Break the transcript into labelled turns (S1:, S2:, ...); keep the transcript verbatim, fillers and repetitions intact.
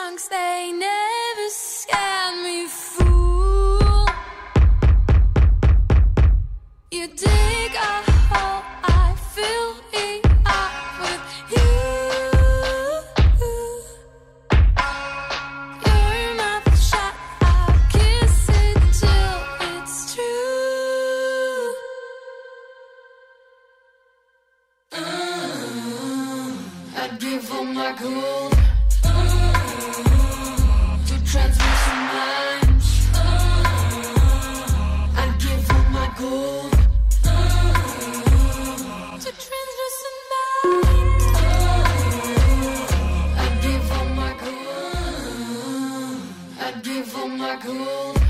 S1: songs, they never scan me, fool. You dig a hole, I fill it up with you. Your mouth shut, I'll kiss it till it's true. uh, I'd give all my gold to transmit some minds. I'd give all my gold to transmit some minds. I'd give all my gold. I'd give all my gold.